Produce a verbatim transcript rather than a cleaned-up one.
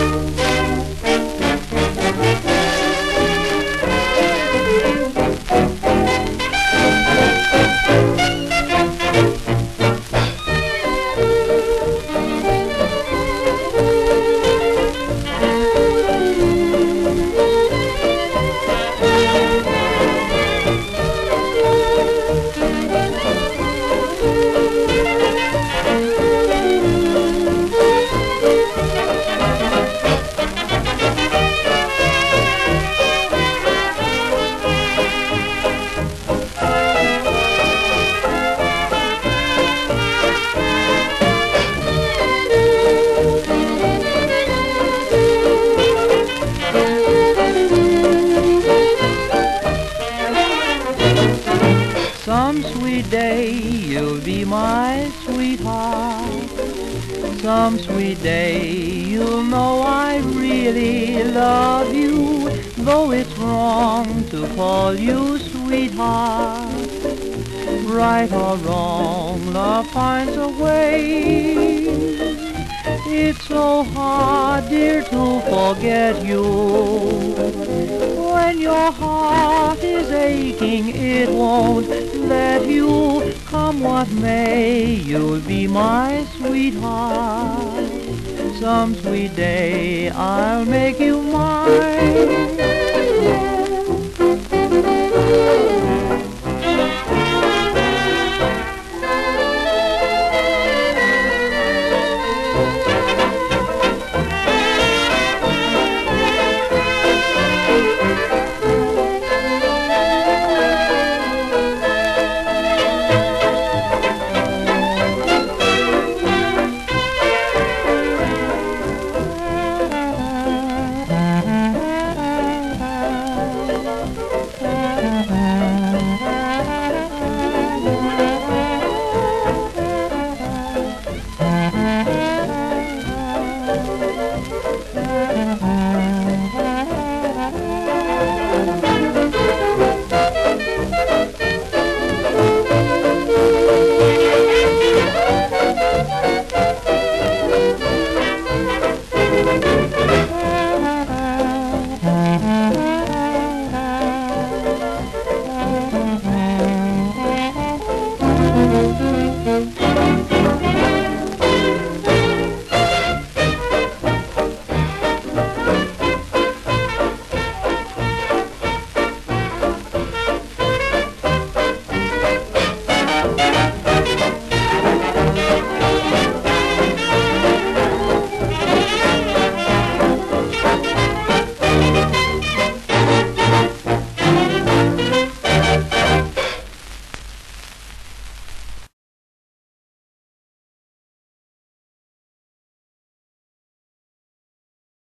Some sweet day you'll be my sweetheart. Some sweet day you'll know I really love you, though it's wrong to call you sweetheart. Right or wrong, love finds a way. It's so hard, dear, to forget you. When your heart is aching, it won't let you. Come what may, you'll be my sweetheart. Some sweet day I'll make you mine.